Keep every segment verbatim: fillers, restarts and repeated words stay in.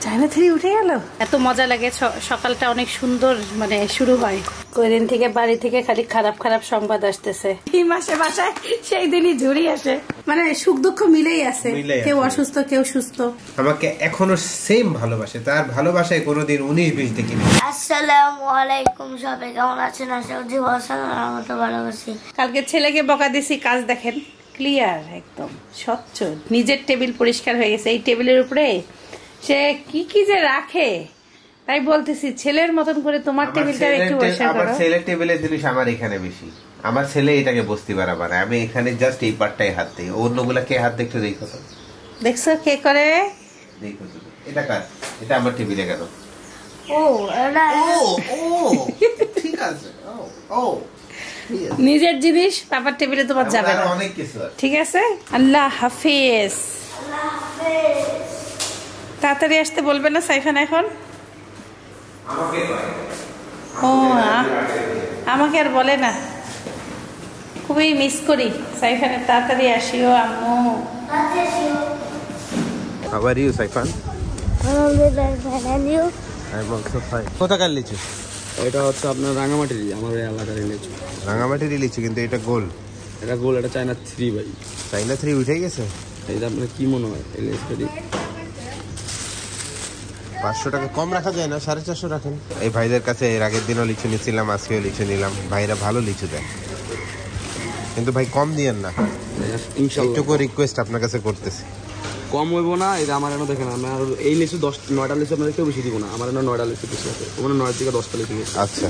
China three উঠে গেল। এত মজা লাগে, সকালটা অনেক সুন্দর মানে শুরু হয়। কয়দিন থেকে বাড়ি থেকে খালি খারাপ খারাপ সংবাদ আসতেছে। এই মাসে বাসায় সেই দিনই ঝুড়ি আসে, মানে সুখ দুঃখ মিলেই আছে, কেউ অসুস্থ কেউ সুস্থ। আমাকে এখনো সেম ভালোবাসে, তার ভালোবাসায় কোনোদিন উনিশ বিশ দেখিনি। আসসালামু আলাইকুম, সবাই কেমন আছেন? আশা করছি ভালো ভালোবাসি। কালকে ছেলেকে বকা দিছি, কাজ দেখেন ক্লিয়ার, একদম স্বচ্ছ। নিজের টেবিল পরিষ্কার হয়ে গেছে। এই টেবিলের উপরে সে কি কি যে রাখে, তাই বলতেছি ছেলের মতন করে তোমার টেবিলটা একটু পরিষ্কার করো। আমার ছেলের টেবিলের জিনিস আমার এখানে বেশি, আমার ছেলে এটাকে বস্তি বাড়াবার, আমি এখানে জাস্ট এই পার্টটাই হাত দিই, অন্যগুলা কে হাত দেখতে দেখো তো, দেখছো কে করে, দেখো তো এটা কার, এটা আমার টেবিলে কেন? ও এটা ও ও ঠিক আছে। ও ও নিজের জিনিস বাবার টেবিলে তোমার যাবে না, অনেক কিছু আছে। ঠিক আছে। আল্লাহ হাফেজ। আল্লাহ হাফেজ। তাড়াতাড়ি আসতে বলবে না সাইফান এখন? ও আমাকে আর বলে না, খুবই মিস করি সাইফানের। তাড়াতাড়ি আসিও আম্মু। How are you, Saifan? I'm also fine. কোথাকার লিচু? এটা হচ্ছে আপনার রাঙামাটির, আমার এলাকার লিচু। রাঙামাটির লিচু, কিন্তু এটা গোল। এটা গোল, এটা চায়না থ্রি ভাই। চায়না থ্রি উঠে গেছে? এটা আপনার কি মনে হয়? পাঁচশো টাকা কম রাখা যায় না? সাড়ে চারশো রাখেন। এই ভাইদের কাছে এর আগের দিনও লিচু নিচ্ছিলাম, আজকেও লিচু নিলাম। ভাইরা ভালো লিচু দেয়, কিন্তু ভাই কম দিয়েন না, একটুকু রিকোয়েস্ট আপনার কাছে করতেছি। কম হইব না, এটা আমার এনে দেখেন, আমার এই লিচু দশ নয়টা লিচু আপনাদের কেউ বেশি দিব না, আমার এনে নয়টা লিচু বেশি আছে, ওখানে নয় থেকে দশটা লিচু। আচ্ছা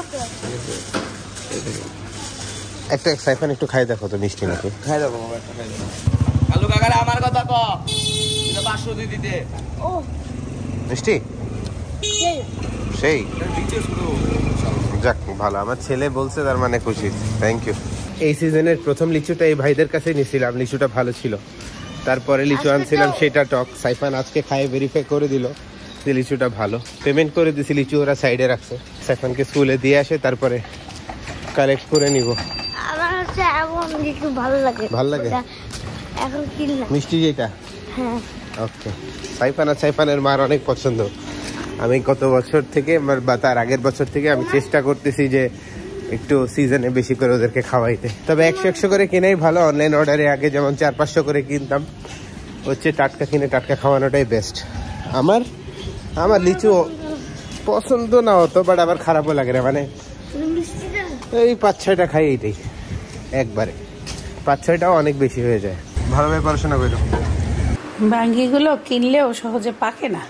একটা সাইফান একটু খাই দেখো তো, মিষ্টি নাকি? খাই দেখো একটা খাই দেখো। কালু কাকারে আমার কথা ক, এটা পাঁচশো দিয়ে দিতে। ও মিষ্টি সেই যাক, ভালো, আমার ছেলে বলছে তার মানে খুশি। Thank you. এই সিজনের প্রথম লিচুটা এই ভাইদের কাছে নিয়েছিলাম, লিচুটা ভালো ছিল। তারপরে লিচু আনছিলাম, সেটা টক। সাইফান আজকে খাই ভেরিফাই করে দিল যে লিচুটা ভালো। পেমেন্ট করে দিছি, লিচু ওরা সাইডে রাখছে। সাইফানকে স্কুলে দিয়ে আসে, তারপরে কালেক্ট করে নিব। আমার হচ্ছে এমন লিচু ভালো লাগে। ভালো লাগে এখন কিনলাম মিষ্টি যেটা। হ্যাঁ ওকে। সাইফান আর সাইফানের মার অনেক পছন্দ। আমি গত বছর থেকে বা তার আগের বছর থেকে আমি চেষ্টা করতেছি যে একটু সিজনে বেশি করে ওদেরকে খাওয়াইতে। তবে একশো একশো করে কিনেই ভালো। অনলাইন অর্ডারে আগে যেমন চার পাঁচশো করে কিনতাম, হচ্ছে টাটকা কিনে টাটকা খাওয়ানোটাই বেস্ট। আমার আমার লিচু পছন্দ না হতো, বাট আবার খারাপও লাগে না, মানে এই পাঁচ ছয়টা খাই, এইটাই একবারে। পাঁচ ছয়টাও অনেক বেশি হয়ে যায়। ভালোভাবে পড়াশোনা করো। বাঙ্গিগুলো কিনলেও সহজে পাকে না,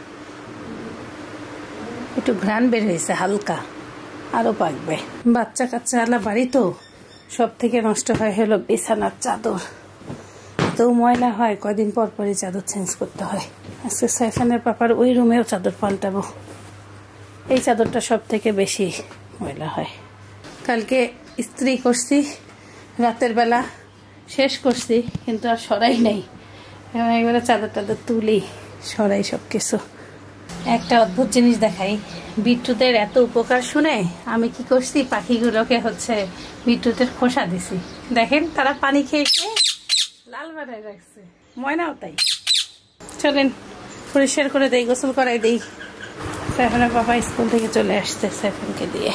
একটু ঘ্রাণ বের হয়েছে হালকা, আরো পাকবে। বাচ্চা কাচ্চা আলা বাড়ি তো, সব থেকে নষ্ট হয় হলো বিছানার চাদর। তো ময়লা হয়, কয়দিন পর পরই চাদর চেঞ্জ করতে হয়। আজকে সাইফানের পাপার ওই রুমেও চাদর পাল্টাবো। এই চাদরটা সব থেকে বেশি ময়লা হয়। কালকে ইস্ত্রি করছি রাতের বেলা, শেষ করছি, কিন্তু আর সরাই নাই। এখন একবারে চাদর টাদর তুলি, সরাই সব কিছু। একটা অদ্ভুত জিনিস দেখাই, বিটরুটের এত উপকার শুনে আমি কি করছি, পাখিগুলোকে হচ্ছে বিটরুটের খোসা দিছি। দেখেন তারা পানি খেয়ে খেয়ে লাল বানায় রাখছে। ময়নাও তাই। চলেন পরিষ্কার করে দেই, গোসল করাই দেই। সাইফানের বাবা স্কুল থেকে চলে আসছে সাইফানকে দিয়ে।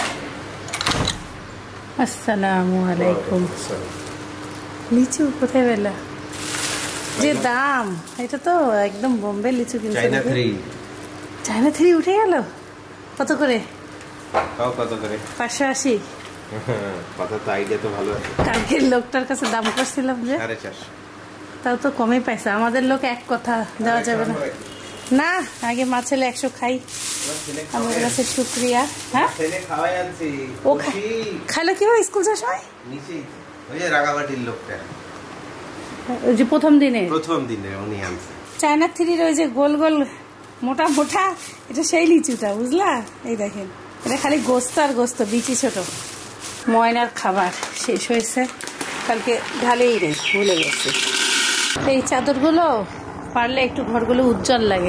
আসসালামু আলাইকুম। লিচু কোথায় পেলা? যে দাম, এটা তো একদম বোম্বে লিচু কিনছে। China three. চায়না থ্রি উঠে গেল। কত করে? কত করে? পাঁচশো আশি। কথা তো আইডিয়া তো ভালো আছে। কালকের লোকটার কাছে দাম করছিলাম যে সাড়ে চারশো, তাও তো কমই পাইছে। আমাদের লোক এক কথা দেওয়া যাবে না। না আগে মা ছেলে একশো খাই, আমাদের কাছে শুক্রিয়া। হ্যাঁ ও খাইলো কিভাবে স্কুল যাওয়ার সময়? ওই যে রাঙামাটির লোকটা, ওই যে প্রথম দিনে প্রথম দিনে উনি আনছে চায়না থ্রির ওই যে গোল গোল মোটা মোটা, এটা সেই লিচুটা, বুঝলা? এই দেখেন, এটা খালি গোস্ত আর গোস্ত, বিচি ছোট। ময়নার খাবার শেষ হয়েছে, কালকে ঢালেই রে ভুলে গেছি। এই চাদরগুলো পারলে একটু ঘরগুলো উজ্জ্বল লাগে।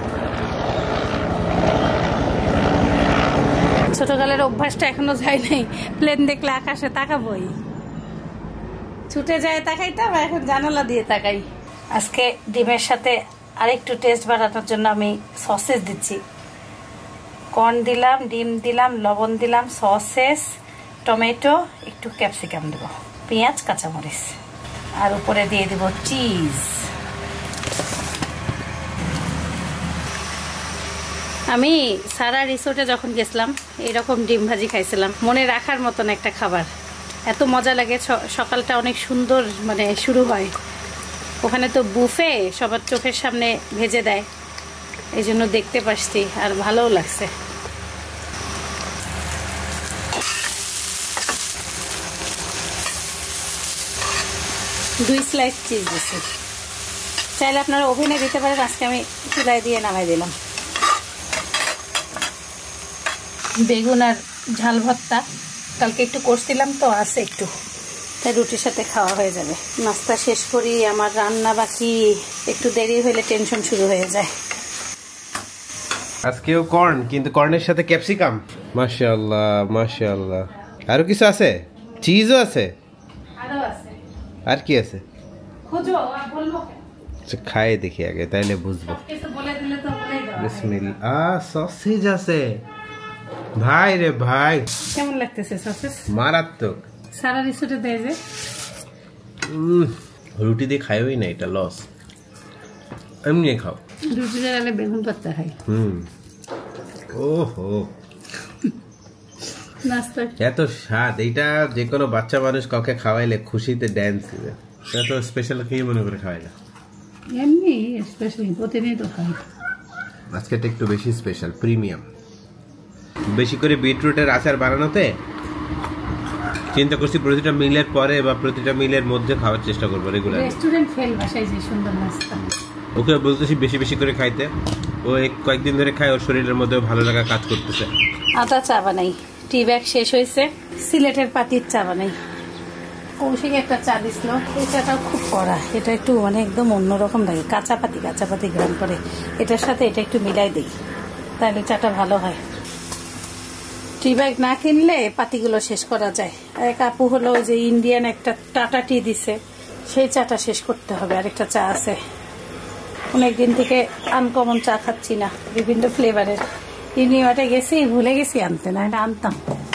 ছোটকালের অভ্যাসটা এখনো যায় নাই, প্লেন দেখলে আকাশে তাকাবই, ছুটে যায় তাকাইতাম, এখন জানালা দিয়ে তাকাই। আজকে ডিমের সাথে আর একটু টেস্ট বাড়ানোর জন্য আমি সসেস দিচ্ছি। কর্ন দিলাম, ডিম দিলাম, লবণ দিলাম, সসেস, টমেটো, একটু ক্যাপসিকাম দেব, পেঁয়াজ, কাঁচামরিচ, আর উপরে দিয়ে দেব চিজ। আমি সারা রিসোর্টে যখন গেছিলাম এইরকম ডিম ভাজি খাইছিলাম, মনে রাখার মতন একটা খাবার, এত মজা লাগে। সকালটা অনেক সুন্দর মানে শুরু হয়। ওখানে তো বুফে সবার চোখের সামনে ভেজে দেয়, এই জন্য দেখতে পাচ্ছি আর ভালোও লাগছে। দুই স্লাইস চিজ দিচ্ছি, চাইলে আপনারা ওভেনে দিতে পারেন, আজকে আমি চুলায় দিয়ে নামাই দিলাম। বেগুন আর ঝাল ভর্তা কালকে একটু করছিলাম তো আছে একটু, তাই রুটির সাথে খাওয়া হয়ে যাবে। নাস্তা শেষ করি, আমার রান্না বাকি, একটু দেরি হলে টেনশন শুরু হয়ে যায়। আজকেও কর্ন, কিন্তু কর্নের সাথে ক্যাপসিকাম। মাশাআল্লাহ মাশাআল্লাহ। আরো কিছু আছে? চিজও আছে? আরো আছে। আর কি আছে? খোঁজো আর বলবো। আচ্ছা খাই দেখি আগে, তাইলে বুঝবো। কিছু বলে দিলে তো বলেই দাও। বিসমিল্লাহ। আ সসেজ আছে ভাই রে ভাই, কেমন লাগতেছে সসেস? মারাত্মক। সারা রিসোর্টে দেয় যে রুটি দিয়ে খাইওই না, এটা লস। এমনি খাও। রুটি দিয়ে বেগুন ভর্তা খাই। হুম। ওহো, নাস্তা এত স্বাদ। এইটা যে কোনো বাচ্চা মানুষ কাউকে খাওয়াইলে খুশিতে ড্যান্স দিবে। এত স্পেশাল কি মনে করে খাওয়াইলা? এমনি স্পেশালি প্রতিদিন তো খাই, আজকে এটা একটু বেশি স্পেশাল, প্রিমিয়াম। বেশি করে বিটরুটের আচার বানানোতে চিন্তা করছি প্রতিটা মিলের পরে বা প্রতিটা মিলের মধ্যে খাওয়ার চেষ্টা করবো রেগুলার। রেস্টুরেন্ট ফেল বাসায় যে সুন্দর নাস্তা। ওকে বলতেছি বেশি বেশি করে খাইতে, ও কয়েকদিন ধরে খায়, ওর শরীরের মধ্যে ভালো লাগা কাজ করতেছে। আটা চা বানাই, টি ব্যাগ শেষ হয়েছে, সিলেটের পাতির চা বানাই। কৌশিক একটা চা দিছিল, এই চাটাও খুব কড়া, এটা একটু মানে একদম অন্যরকম লাগে, কাঁচা পাতি কাঁচা পাতি গ্রাম করে, এটার সাথে এটা একটু মিলাই দিই, তাহলে চাটা ভালো হয়। টি ব্যাগ না কিনলে পাতিগুলো শেষ করা যায়। এক আপু হলো ওই যে ইন্ডিয়ান একটা টাটা টি দিছে, সেই চাটা শেষ করতে হবে। আরেকটা চা আছে, অনেকদিন থেকে আনকমন চা খাচ্ছি না, বিভিন্ন ফ্লেভারের। ইউনিভার্টে গেছি, ভুলে গেছি আনতে, না এটা আনতাম।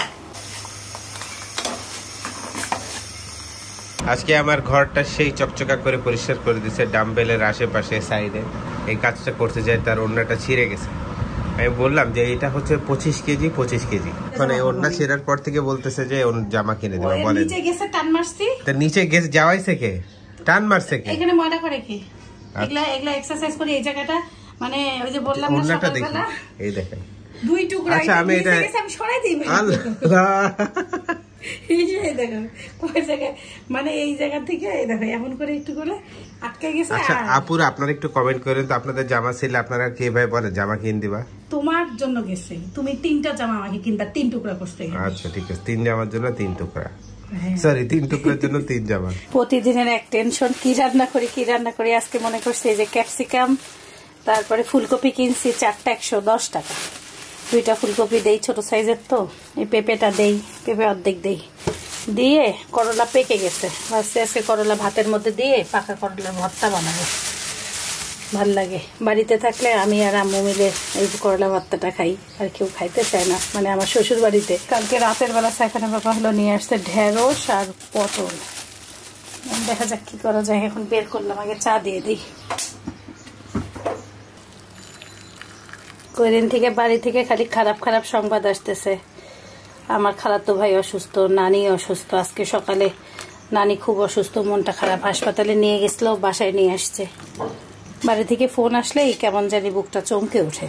আজকে আমার ঘরটা সেই চকচকা করে পরিষ্কার করে দিছে, ডাম্বেলের আশেপাশে সাইডে। এই কাজটা করতে যায়, তার ওড়নাটা ছিঁড়ে গেছে। আমি বললাম যে এটা হচ্ছে পঁচিশ কেজি পঁচিশ কেজি এখন এই ওড়না ছেঁড়ার পর থেকে বলতেছে যে ওর জামা কিনে দেবে। বলেন নিচে গেছে টান মারছি, তো নিচে গেছে যাওয়াইছে কে? টান মারছে কে? এখানে ময়লা করে কি? এগুলা এগুলা এক্সারসাইজ করে এই জায়গাটা মানে ওই যে বললাম না ওড়নাটা দেখি, সকালবেলা এই দেখেন দুই টুকরা। আচ্ছা আমি এটা আমি সরাই দিই। আল্লাহ, এই যে দেখো কোন জায়গায় মানে এই জায়গা থেকে এই দেখো এমন করে একটু করে আটকে গেছে। আচ্ছা আপুরা আপনারা একটু কমেন্ট করেন তো, আপনাদের জামা ছিল আপনারা কে ভাই বলে জামা কিন দিবা? তোমার জন্য গেছে, তুমি তিনটা জামা আমাকে কিনবা, তিন টুকরা করতে। আচ্ছা ঠিক আছে, তিন জামার জন্য তিন টুকরা, সরি তিন টুকরার জন্য তিন জামা। প্রতিদিনের এক টেনশন, কি রান্না করি কি রান্না করি। আজকে মনে করছি এই যে ক্যাপসিকাম, তারপরে ফুলকপি কিনছি চারটা একশো দশ টাকা, দুইটা ফুলকপি দেই ছোট সাইজের, তো এই পেঁপেটা দেই, পেঁপে অর্ধেক দেই, দিয়ে করলা পেকে গেছে, ভাবছি আজকে করলা ভাতের মধ্যে দিয়ে পাকা করলার ভর্তা বানাবো, ভাল লাগে। বাড়িতে থাকলে আমি আর আম্মু মিলে এই করলা ভর্তাটা খাই, আর কেউ খাইতে চায় না। মানে আমার শ্বশুর বাড়িতে কালকে রাতের বেলা সাইখানে বাবা হলো নিয়ে আসছে ঢেঁড়স আর পটল, দেখা যাক কি করা যায়। এখন বের করলাম, আগে চা দিয়ে দিই। কয়দিন থেকে বাড়ি থেকে খালি খারাপ খারাপ সংবাদ আসতেছে। আমার খালাতো ভাই অসুস্থ, নানি অসুস্থ, আজকে সকালে নানি খুব অসুস্থ, মনটা খারাপ, হাসপাতালে নিয়ে গেছিল, বাসায় নিয়ে আসছে। বাড়ি থেকে ফোন আসলেই কেমন জানি বুকটা চমকে ওঠে।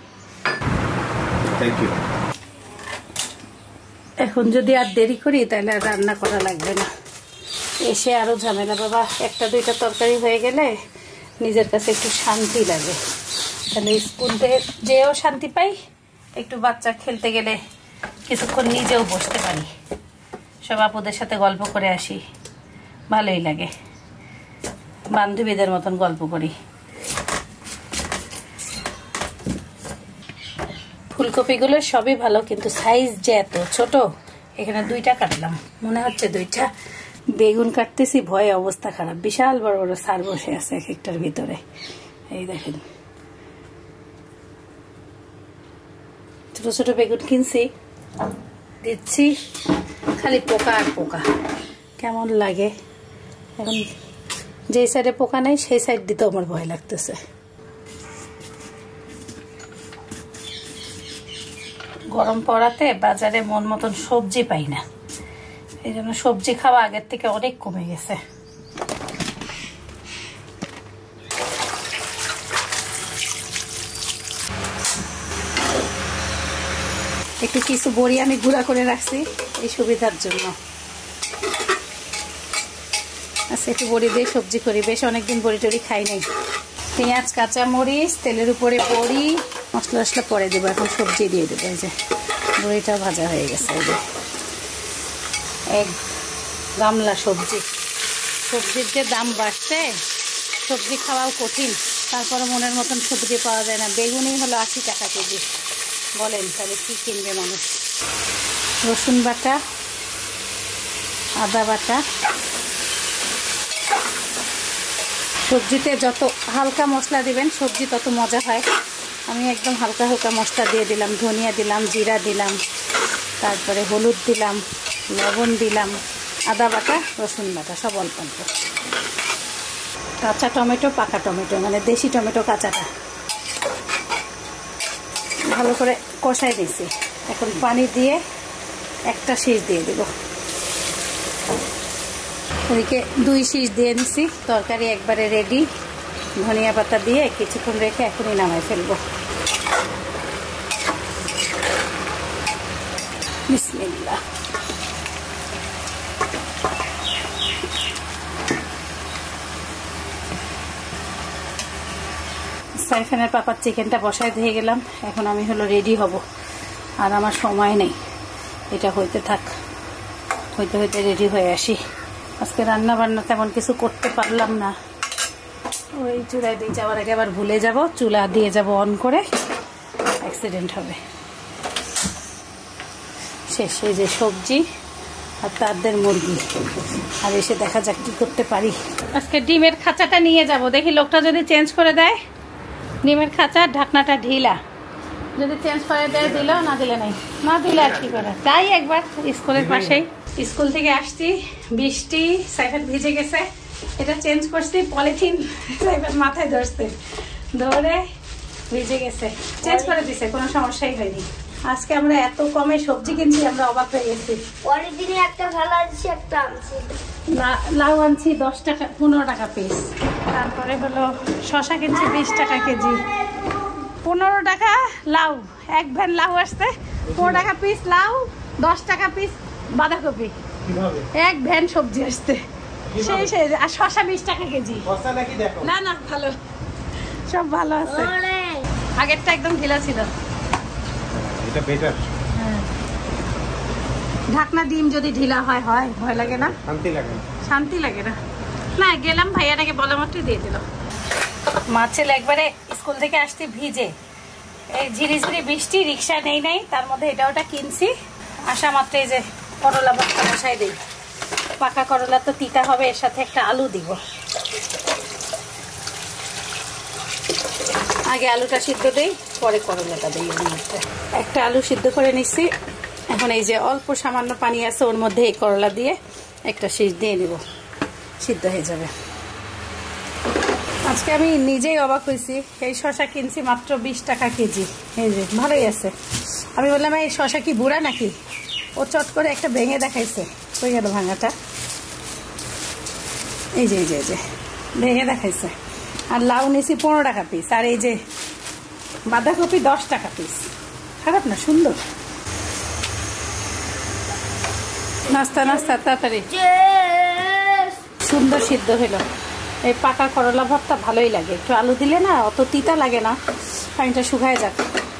এখন যদি আর দেরি করি তাহলে আর রান্না করা লাগবে না, এসে আরো ঝামেলা। বাবা একটা দুইটা তরকারি হয়ে গেলে নিজের কাছে একটু শান্তি লাগে, তাহলে স্কুলে যেও শান্তি পাই, একটু বাচ্চা খেলতে গেলে কিছুক্ষণ নিজেও বসতে পারি, সব আপুদের সাথে গল্প করে আসি, ভালোই লাগে, বান্ধবীদের মতন গল্প করি। ফুলকপিগুলো সবই ভালো, কিন্তু সাইজ যে এত ছোট, এখানে দুইটা কাটলাম, মনে হচ্ছে দুইটা। বেগুন কাটতেছি ভয়ে অবস্থা খারাপ, বিশাল বড় বড় সার বসে আছে এক একটার ভিতরে। এই দেখেন ছোট ছোট বেগুন কিনছি, দিচ্ছি, খালি পোকা আর পোকা। কেমন লাগে এখন, যেই সাইডে পোকা নেই সেই সাইড দিতেও আমার ভয় লাগতেছে। গরম পড়াতে বাজারে মন মতন সবজি পাই না, এই জন্য সবজি খাওয়া আগের থেকে অনেক কমে গেছে। একটু কিছু বড়ি আমি গুঁড়া করে রাখছি এই সুবিধার জন্য। আচ্ছা, একটু বড়ি দিয়ে সবজি করি, বেশ অনেকদিন বড়ি টড়ি খাই নাই। পেঁয়াজ, কাঁচা মরিচ, তেলের উপরে বড়ি, মশলা টশলা পরে দেবো, এখন সবজি দিয়ে দেবো। এই যে বড়িটাও ভাজা হয়ে গেছে। এই যে এক গামলা সবজি। সবজির যে দাম বাড়ছে, সবজি খাওয়াও কঠিন, তারপরে মনের মতন সবজি পাওয়া যায় না। বেগুনই হলো আশি টাকা কেজি, বলেন তাহলে কি কিনবে মানুষ। রসুন বাটা, আদা বাটা। সবজিতে যত হালকা মশলা দিবেন সবজি তত মজা হয়। আমি একদম হালকা হালকা মশলা দিয়ে দিলাম, ধনিয়া দিলাম, জিরা দিলাম, তারপরে হলুদ দিলাম, লবণ দিলাম, আদা বাটা, রসুন বাটা, সব অল্প অল্প। কাঁচা টমেটো, পাকা টমেটো, মানে দেশি টমেটো কাঁচাটা ভালো করে কষাই দিয়েছি। এখন পানি দিয়ে একটা শীষ দিয়ে দেব। ওদিকে দুই শীষ দিয়ে নিছি, তরকারি একবারে রেডি। ধনিয়া পাতা দিয়ে কিছুক্ষণ রেখে এখনই নামাই ফেলবো। বিসমিল্লাহ। সাইফানের পাপার চিকেনটা বসায় দিয়ে গেলাম, এখন আমি হলো রেডি হব। আর আমার সময় নেই, এটা হইতে থাক, হইতে হইতে রেডি হয়ে আসি। আজকে রান্না বান্না তেমন কিছু করতে পারলাম না, ওই চুলায় দিয়ে যাওয়ার আগে আবার ভুলে যাব, চুলা দিয়ে যাব অন করে, অ্যাক্সিডেন্ট হবে। শেষ। এই যে সবজি আর তাদের মুরগি, আর এসে দেখা যাক কি করতে পারি। আজকে ডিমের খাঁচাটা নিয়ে যাব, দেখি লোকটা যদি চেঞ্জ করে দেয়। ডিমের খাঁচার ঢাকনাটা ঢিলা, যদি চেঞ্জ করে দেয় দিল, না দিলে নাই, না দিলে আর কি করে। তাই একবার স্কুলের পাশেই, স্কুল থেকে আসছি, বৃষ্টি, সাইফান ভিজে গেছে, এটা চেঞ্জ করছি, পলিথিন সাইফান মাথায় ধরছে, ধরে ভিজে গেছে, চেঞ্জ করে দিছে, কোনো সমস্যাই হয়নি। আজকে আমরা এত কমে সবজি কিনছি, আমরা অবাক হয়ে গেছি। পরের দিনে একটা ভালো আনছি, একটা আনছি, লাউ আনছি দশ টাকা, পনেরো টাকা পিস। তারপরে হলো শশা কিনছি বিশ টাকা কেজি, পনেরো টাকা লাউ, এক ভ্যান লাউ আসছে, পনেরো টাকা পিস লাউ, দশ টাকা পিস বাঁধাকপি, এক ভ্যান সবজি আসছে। সেই সেই আর শশা বিশ টাকা কেজি। না না ভালো, সব ভালো আছে। আগেরটা একদম ঢিলা ছিল। ঢাকনা ডিম যদি ঢিলা হয় হয় ভয় লাগে না, শান্তি লাগে না, শান্তি লাগে না। না গেলাম, ভাইয়াটাকে বলা মাত্র দিয়ে দিল। মার ছেলে একবারে স্কুল থেকে আসতে ভিজে, এই ঝিরিঝিরি বৃষ্টি, রিক্সা নেই নাই, তার মধ্যে এটা ওটা কিনছি। আসা মাত্র এই যে করলা ভর্তা বসাই দিই। পাকা করলা তো তিতা হবে, এর সাথে একটা আলু দিব। আগে আলুটা সিদ্ধ দিই, পরে করলাটা দিই। এর মধ্যে একটা আলু সিদ্ধ করে নিচ্ছি। এখন এই যে অল্প সামান্য পানি আছে, ওর মধ্যে এই করলা দিয়ে একটা শীষ দিয়ে নিব, সিদ্ধ হয়ে যাবে। আজকে আমি নিজেই অবাক হয়েছি, এই শশা কিনছি মাত্র বিশ টাকা কেজি। এই যে ভালোই আছে। আমি বললাম এই শশা কি বুড়া নাকি, ও চট করে একটা ভেঙে দেখাইছে, হয়ে গেল ভাঙাটা। এই যে এই যে এই যে ভেঙে দেখাইছে। আর লাউ নিছি পনেরো টাকা পিস, আর এই যে বাঁধাকপি দশ টাকা পিস। খারাপ না, সুন্দর। নাস্তা নাস্তা তাড়াতাড়ি সুন্দর সিদ্ধ হইল। এই পাকা করলা ভর্তা ভালোই লাগে, একটু আলু দিলে না অত তিতা লাগে না। পানিটা শুকায় যাক।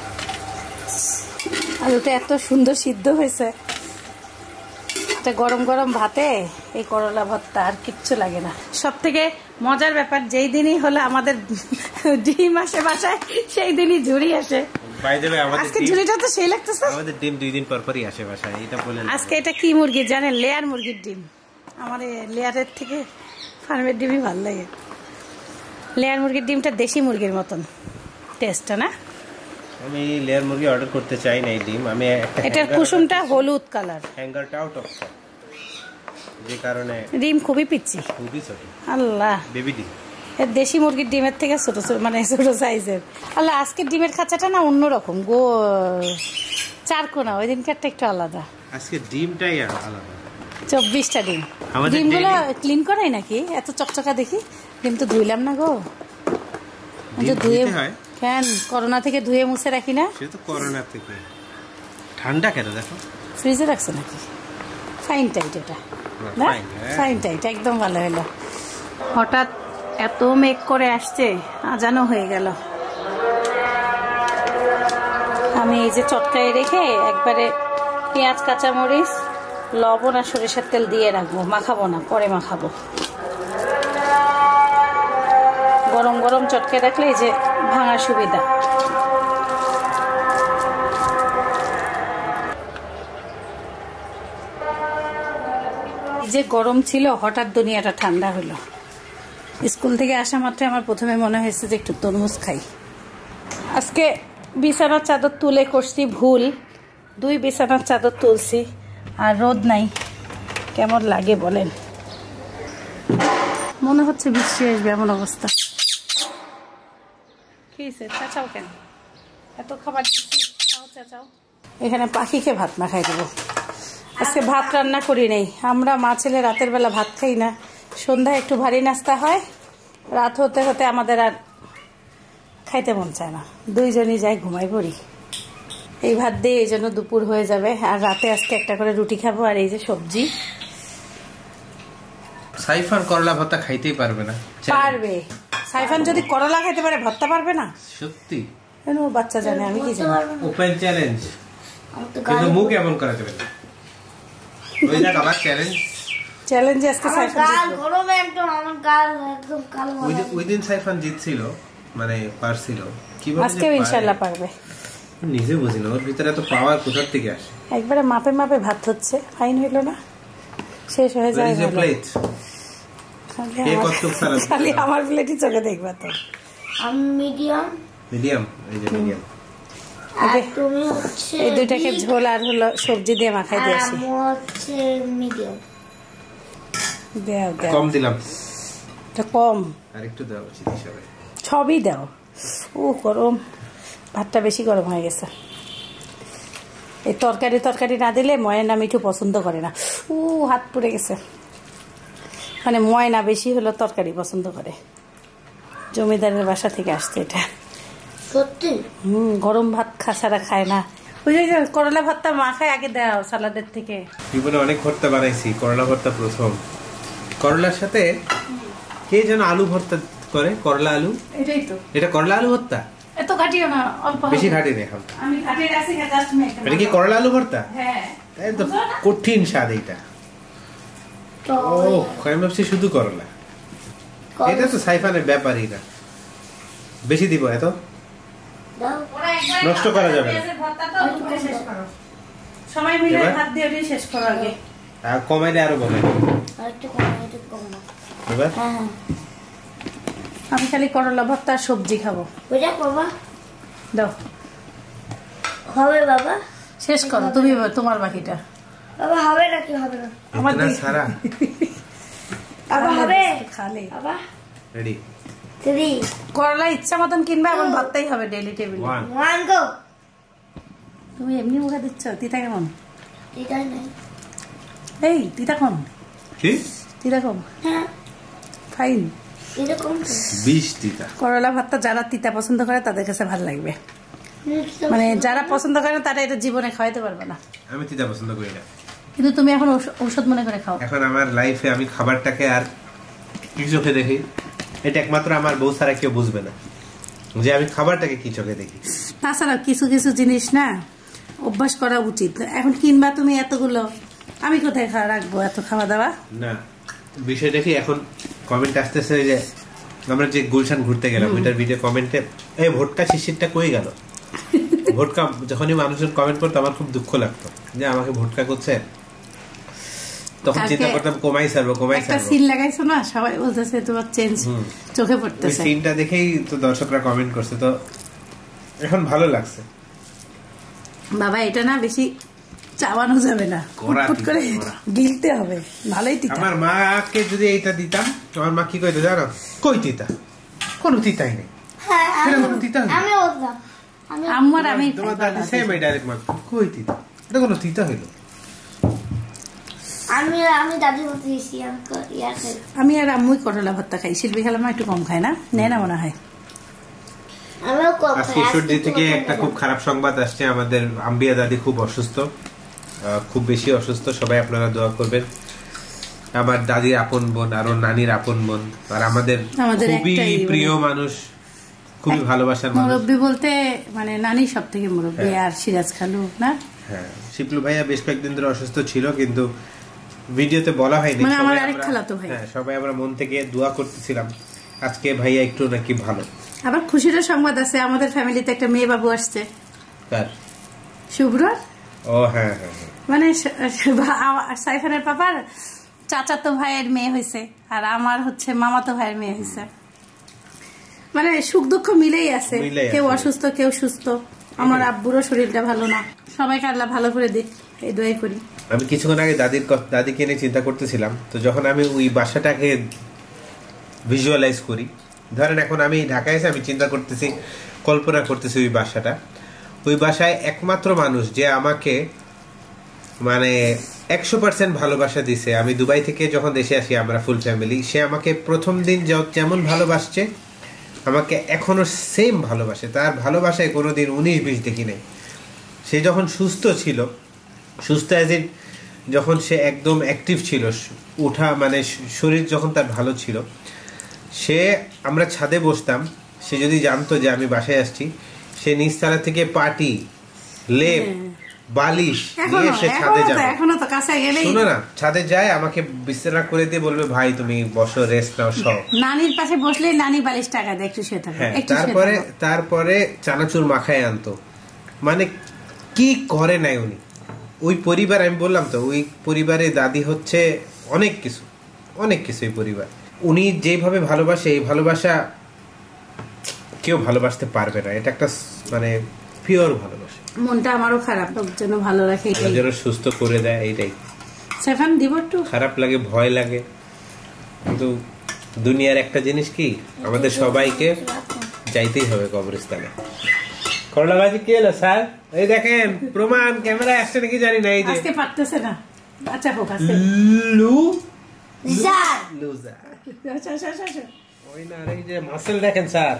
আলুটা এত সুন্দর সিদ্ধ হয়েছে, এটা গরম গরম ভাতে এই করলা ভর্তা আর কিচ্ছু লাগে না। সব থেকে মজার ব্যাপার, যেই দিনই হলো আমাদের ডিম আসে বাসায়, সেই দিনই ঝুড়ি আসে। আজকে ঝুড়িটা তো সেই লাগতেছে। আমাদের ডিম দুই দিন পর পরই আসে বাসায়। এটা বলেন আজকে এটা কি মুরগি জানেন? লেয়ার মুরগির ডিম। আমার লেয়ারের থেকে ফার্মের ডিমই ভালো লাগে। লেয়ার মুরগির ডিমটা দেশি মুরগির মতন টেস্টটা না? আমি লেয়ার মুরগি অর্ডার করতে চাই না এই ডিম। আমি একটা এটার কুসুমটা হলুদ কালার, হ্যাঙ্গারটা আউট অফ স্টক, যে কারণে ডিম খুবই পিচ্ছি। খুবই ছোট আল্লাহ, বেবি ডিম। এর দেশি মুরগির ডিমের থেকে ছোট ছোট, মানে ছোট সাইজের। আল্লাহ, আজকের ডিমের খাঁচাটা না অন্যরকম, গো চারকোনা, ওই দিনকারটা একটু আলাদা। আজকে ডিমটাই আলাদা। চব্বিশটা ডিম। আমাদের ডিমগুলো ক্লিন করাই নাকি? এত চকচকা দেখি। ডিম তো ধুইলাম না গো। ডিম ধুয়ে ধুইতে হয়? কেন, করোনা থেকে ধুয়ে মুছে রাখি না? সে তো করোনা থেকে। ঠান্ডা কেন দেখো? ফ্রিজে রাখছো নাকি? ফাইন টাইট এটা না? ফাইন টাইট, একদম ভালো হলো। হঠাৎ এত মেঘ করে আসছে, আজানো হয়ে গেল। আমি এই যে চটকায় রেখে একবারে পেঁয়াজ, কাঁচামরিচ, লবণ আর সরিষার তেল দিয়ে রাখবো, মাখাবো না, পরে মাখাবো। গরম গরম চটকে রাখলে এই যে ভাঙার সুবিধা। যে গরম ছিল, হঠাৎ দুনিয়াটা ঠান্ডা হলো। স্কুল থেকে আসা মাত্র আমার প্রথমে মনে হয়েছে যে একটু তরমুজ খাই। আজকে বিছানার চাদর তুলে করছি ভুল, দুই বিছানার চাদর তুলছি, আর রোদ নাই। কেমন লাগে বলেন? মনে হচ্ছে বৃষ্টি আসবে এমন অবস্থা। কি হয়েছে? চাচাও কেন এত খাবার দিচ্ছি? চাও চাচাও। এখানে পাখিকে ভাত না খাই দেবো। আজকে ভাত রান্না করি নেই। আমরা মা ছেলে রাতের বেলা ভাত খাই না, সন্ধ্যায় একটু ভারী নাস্তা হয়, রাত হতে হতে আমাদের আর খাইতে মন চায় না, দুইজনই যাই ঘুমাই পড়ি। এই ভাত দিয়ে এই জন্য দুপুর হয়ে যাবে, আর রাতে আজকে একটা করে রুটি খাবো। আর এই যে সবজি। সাইফান করলা ভর্তা খাইতেই পারবে না। পারবে। সাইফান যদি করলা খাইতে পারে, ভর্তা পারবে না? সত্যি? কেন, বাচ্চা জানে, আমি কি জানি। ওপেন চ্যালেঞ্জ, কিন্তু মুখ এমন করা যাবে না। ওই দেখ আবার চ্যালেঞ্জ। চ্যালেঞ্জে আজকে সাইফান গাল গরমে একদম, আমার গাল একদম কালো। ওই দিন সাইফান জিতছিল, মানে পারছিল। কিভাবে আজকেও ইনশাআল্লাহ পারবে। নিজে বুঝি না ওর ভিতরে এত পাওয়ার কোথা থেকে আসে। একবারে মাপে মাপে ভাত হচ্ছে, ফাইন হইল না? শেষ হয়ে যায়। প্লেট খালি আমার প্লেটই চোখে দেখবা তো। আমি মিডিয়াম। মিডিয়াম, এই যে মিডিয়াম। আর তুমি হচ্ছে এই দুইটাকে ঝোল আর হলো সবজি দিয়ে মাখাই দিয়েছি। আমি হচ্ছে মিডিয়াম। দাও দাও, কম দিলাম। এটা কম, আর একটু দাও উচিত হিসাবে। সবই দাও। ও গরম, ভাতটা বেশি গরম হয়ে গেছে। এই তরকারি তরকারি না দিলে ময়না মিঠু পছন্দ করে না। ও হাত পুড়ে গেছে। মানে ময়না বেশি হলো তরকারি পছন্দ করে। জমিদারের বাসা থেকে আসছে এটা। সত্যি? হুম, গরম ভাত খা ছাড়া খায় না। ওই যে করলা ভাতটা মাখায় আগে দাও সালাদের থেকে। জীবনে অনেক ভর্তা বানাইছি, করলা ভর্তা প্রথম। করলার সাথে কে যেন আলু ভর্তা করে, করলা আলু। এটাই তো, এটা করলা আলু ভর্তা। এত ঘাটিও না, অল্প বেশি ঘাটি নেই। আমি ঘাটিয়ে রাখছি, জাস্ট মেক। এটা কি করলা আলু ভর্তা? হ্যাঁ, তাই তো, কঠিন স্বাদ এইটা। ও আমি ভাবছি শুধু করলা। এটা তো সাইফানের ব্যাপারই না। বেশি দিব এত? নষ্ট করা যাবে না। সবাই মিলে ভাত দিয়ে দিয়ে শেষ করো আগে। আর কমাইলে আরো কমাই। আরেকটু কম, একটু কম। এবার হ্যাঁ, আমি খালি করলা ভর্তা আর সবজি খাবো। ওইটা বাবা দাও, হবে বাবা। শেষ করো তুমি, তোমার বাকিটা। বাবা হবে নাকি হবে না? আমার সারা বাবা হবে খালি। বাবা রেডি। থ্রি। করলা ইচ্ছা মতন কিনবে, এখন ভাতটাই হবে ডেইলি টেবিলে। One go. তুমি এমনি মুখে দিচ্ছ, তিতা কেমন? তিতা নাই। এই তিতা কম। কি তিতা কম? হ্যাঁ, ফাইন। এরকম বিশ তিতা। করলা ভাতটা যারা তিতা পছন্দ করে তাদের কাছে ভালো লাগবে, মানে যারা পছন্দ করে তারা এটা জীবনে খাওয়াইতে পারবে না। আমি তিতা পছন্দ করি না, কিন্তু তুমি এখন ঔষধ মনে করে খাও। এখন আমার লাইফে আমি খাবারটাকে আর কি চোখে দেখি, এটা একমাত্র আমার বউ ছাড়া কেউ বুঝবে না যে আমি খাবারটাকে কি চোখে দেখি। তাছাড়া কিছু কিছু জিনিস না অভ্যাস করা উচিত। এখন কিনবা তুমি এতগুলো, আমি কোথায় খাওয়া রাখবো এত খাওয়া দাওয়া? না, বিষয়টা কি এখন কমেন্ট আসতেছে যে আমরা যে গুলশান ঘুরতে গেলাম, ওইটার ভিডিও কমেন্টে এই ভোটকা শিশিরটা কই গেল। ভোটকা যখনই মানুষজন কমেন্ট করতো আমার খুব দুঃখ লাগতো যে আমাকে ভোটকা করছে। তখন চিন্তা করতাম কমাই ছাড়বো কমাই ছাড়বো। একটা সিন লাগাইছো না, সবাই বলতেছে তোমার চেঞ্জ চোখে পড়তেছে। ওই সিনটা দেখেই তো দর্শকরা কমেন্ট করছে, তো এখন ভালো লাগছে। বাবা এটা না বেশি চাবানো যাবে না, ফুটফুট করে গিলতে হবে, ভালোই তিতা। আমার মাকে যদি এইটা দিতাম, আমার মা কি কইতো জানো? কই তিতা? কোনো তিতাই নেই। হ্যাঁ এটা কোনো তিতা নেই। আমি বললাম আমি আমার আমি তোমার দাদি সেম এই ডাইরেক্ট মার কই তিতা? এটা কোনো তিতা হইলো? আমি আমি দাদি বলতে গেছি আমি ইয়ার খাই। আমি আর আম্মুই করলা ভর্তা খাই, শিল্পী খেলাম একটু কম খায় না, নেয় না মনে হয়। আমিও কম আজকে ঈশ্বরদী থেকে একটা খুব খারাপ সংবাদ আসছে, আমাদের আম্বিয়া দাদি খুব অসুস্থ, খুব বেশি অসুস্থ। সবাই আপনারা দোয়া করবেন। আমার দাদির আপন বোন আর ওর নানির আপন বোন, আর আমাদের খুবই প্রিয় মানুষ, খুবই ভালোবাসার মানুষ। মুরব্বী বলতে মানে নানি সব থেকে মুরব্বী, আর সিরাজ খালু না। হ্যাঁ, শিপলু ভাইয়া বেশ কয়েকদিন ধরে অসুস্থ ছিল, কিন্তু ভিডিওতে বলা হয়নি। মানে আমার আরেক খালাতো ভাই। হ্যাঁ, সবাই আমরা মন থেকে দোয়া করতেছিলাম। আজকে ভাইয়া একটু নাকি ভালো। আবার খুশির সংবাদ আছে, আমাদের ফ্যামিলিতে একটা মেয়ে বাবু আসছে। কার? শুভ্র। ও হ্যাঁ হ্যাঁ, মানে সাইফানের পাপার চাচাতো ভাইয়ের মেয়ে হয়েছে, আর আমার হচ্ছে মামাতো ভাইয়ের মেয়ে হয়েছে। মানে সুখ দুঃখ মিলেই আছে, কেউ অসুস্থ কেউ সুস্থ। আমার আব্বুরও শরীরটা ভালো না, সবাইকে আল্লাহ ভালো করে দিক এই দোয়াই করি। আমি কিছুক্ষণ আগে দাদির দাদিকে নিয়ে চিন্তা করতেছিলাম, তো যখন আমি ওই বাসাটাকে ভিজুয়ালাইজ করি, ধরেন এখন আমি ঢাকায় এসে আমি চিন্তা করতেছি, কল্পনা করতেছি ওই বাসাটা, ওই বাসায় একমাত্র মানুষ যে আমাকে মানে একশো পার্সেন্ট ভালোবাসা দিছে। আমি দুবাই থেকে যখন দেশে আসি, আমরা ফুল ফ্যামিলি, সে আমাকে প্রথম দিন যেমন ভালোবাসছে আমাকে এখনো সেম ভালোবাসে। তার ভালোবাসায় কোনোদিন উনিশ বিশ দেখি নাই। সে যখন সুস্থ ছিল, সুস্থ অ্যাজ ইন যখন সে একদম অ্যাক্টিভ ছিল, উঠা মানে শরীর যখন তার ভালো ছিল, সে আমরা ছাদে বসতাম, সে যদি জানতো যে আমি বাসায় আসছি, সে নিচতলা থেকে পাটি লেপ বালিশ নিয়ে সে ছাদে যাবে। এখনো তো কাছে গেলেই শোনো না, ছাদে যায় আমাকে বিছানা করে দিয়ে বলবে ভাই তুমি বসো, রেস্ট নাও, সব। নানির পাশে বসলে নানি বালিশ টাকা দেয়, একটু শুয়ে থাকো। তারপরে তারপরে চানাচুর মাখায় আনতো। মানে কি করে নাই উনি ওই পরিবার। আমি বললাম তো, ওই পরিবারে দাদি হচ্ছে অনেক কিছু, অনেক কিছু। এই পরিবার উনি যেভাবে ভালোবাসে, এই ভালোবাসা কেউ ভালোবাসতে পারবে না। এটা একটা মানে পিওর ভালোবাসা। মনটা আমারও খারাপ, যেন ভালো রাখে, যেন সুস্থ করে দেয়, এইটাই। সেফান দিব একটু খারাপ লাগে, ভয় লাগে, কিন্তু দুনিয়ার একটা জিনিস কি, আমাদের সবাইকে যাইতেই হবে কবরস্থানে। করলা ভাজি কি হলো স্যার? এই দেখেন প্রমাণ, ক্যামেরা আসছে নাকি জানি না। এই যে আজকে পারতেছে না, আচ্ছা হোক আছে লু স্যার লুজার। আচ্ছা আচ্ছা আচ্ছা ওই না, এই যে মাসেল দেখেন স্যার।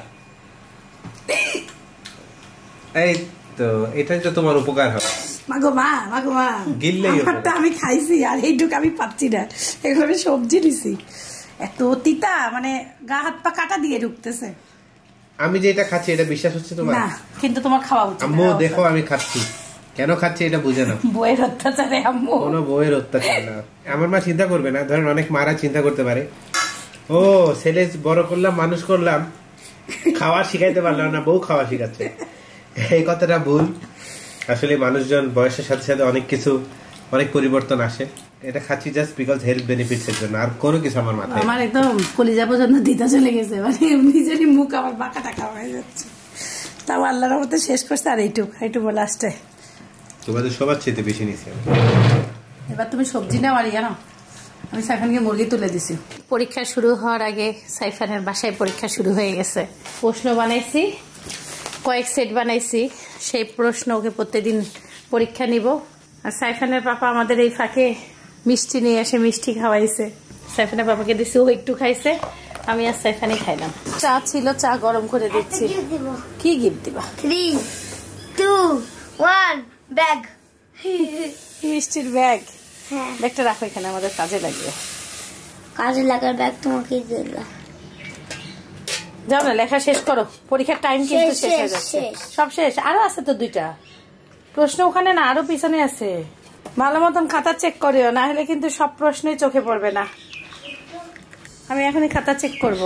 এই তো এটাই তো তোমার উপকার হবে। মাগো মা, মাগো মা, গিললেই আমারটা আমি খাইছি, আর এইটুকু আমি পাচ্ছি না। এখানে সবজি দিছি, এত তিতা, মানে গা হাত পা কাটা দিয়ে ঢুকতেছে। আমি যেটা খাচ্ছি এটা বিশ্বাস হচ্ছে তোমার? না, কিন্তু তোমার খাওয়া উচিত। আম্মু দেখো আমি খাচ্ছি, কেন খাচ্ছি এটা বুঝে না। বইয়ের অত্যাচারে আম্মু। কোনো বইয়ের অত্যাচার না। আমার মা চিন্তা করবে না, ধরেন অনেক মারা চিন্তা করতে পারে, ও ছেলে বড় করলাম, মানুষ করলাম, খাওয়া শিখাইতে পারলাম না, বউ খাওয়া শিখাচ্ছে। এই কথাটা ভুল। আসলে মানুষজন বয়সের সাথে সাথে অনেক কিছু, অনেক পরিবর্তন আসে। এটা খাচ্ছি জাস্ট বিকজ হেলথ বেনিফিটস এর জন্য, আর কোনো কিছু আমার মাথায়। আমার একদম কলিজা পর্যন্ত দিতে চলে গেছে, মানে নিজেরই মুখ আমার বাঁকা টাকা হয়ে যাচ্ছে। তাও আল্লাহর রহমতে শেষ করছে। আর এইটুক এইটুকু লাস্টে তোমাদের সবার চেয়ে বেশি নিছি। এবার তুমি সবজি নাও, আর জানো আমি সাইফানকে মুরগি তুলে দিছি। পরীক্ষা শুরু হওয়ার আগে সাইফানের বাসায় পরীক্ষা শুরু হয়ে গেছে। প্রশ্ন বানাইছি, কয়েক সেট বানাইছি, সেই প্রশ্ন ওকে প্রত্যেকদিন পরীক্ষা নিব। আর সাইফানের পাপা আমাদের এই ফাঁকে মিষ্টি নিয়ে এসে মিষ্টি খাওয়াইছে। সাইফানের পাপাকে দিছি, ও একটু খাইছে, আমি আর সাইফানি খাইলাম। চা ছিল, চা গরম করে দিচ্ছি। কি গিফট দিবা? Three two one bag. মিষ্টির ব্যাগ। হ্যাঁ, ব্যাগটা রাখো এখানে, আমাদের কাজে লাগবে। কাজে লাগার ব্যাগ তোমাকে দিলাম। যাও না, লেখা শেষ করো, পরীক্ষার টাইম কিন্তু শেষ হয়ে যাচ্ছে। সব শেষ? আরো আছে তো দুইটা প্রশ্ন ওখানে, না আরো পিছনে আছে। ভালো মতন খাতা চেক করিও, না হলে কিন্তু সব প্রশ্নই চোখে পড়বে না। আমি এখনই খাতা চেক করব।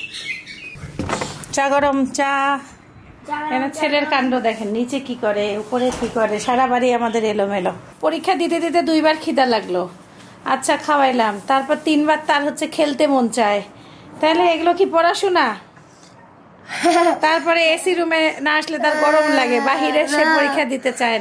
চা গরম, চা। ছেলের কাণ্ড দেখেন, নিচে কি করে, উপরে কি করে, সারা বাড়ি আমাদের এলোমেলো। পরীক্ষা দিতে দিতে দুইবার খিদা লাগলো, আচ্ছা খাওয়াইলাম, তারপর তিনবার তার হচ্ছে খেলতে মন চায়, তাহলে এগুলো কি পড়াশোনা? তারপরে এসি রুমে না আসলে তার গরম লাগে, বাহিরে সে পরীক্ষা দিতে চায় না।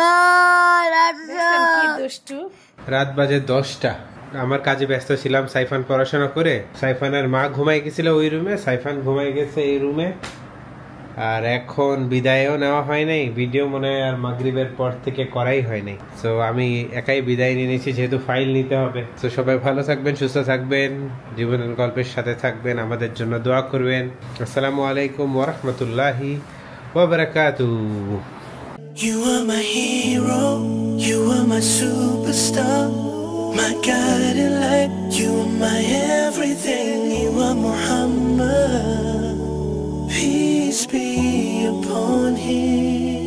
কি দুষ্টু। রাত বাজে দশটা, আমার কাজে ব্যস্ত ছিলাম, সাইফান পড়াশোনা করে, সাইফানের মা ঘুমাই গেছিল ওই রুমে, সাইফান ঘুমাই গেছে এই রুমে, আর এখন বিদায়ও নেওয়া হয় নাই, ভিডিও মনে হয় আর মাগরিবের পর থেকে করাই হয় নাই। সো আমি একাই বিদায় নিয়ে নিয়েছি, যেহেতু ফাইল নিতে হবে। তো সবাই ভালো থাকবেন, সুস্থ থাকবেন, জীবনের গল্পের সাথে থাকবেন, আমাদের জন্য দোয়া করবেন। আসসালামু আলাইকুম ওয়া রাহমাতুল্লাহি ওয়া বারাকাতুহু। You are my hero, you are my superstar, my guiding light, you are my everything, you are Muhammad, peace be upon him.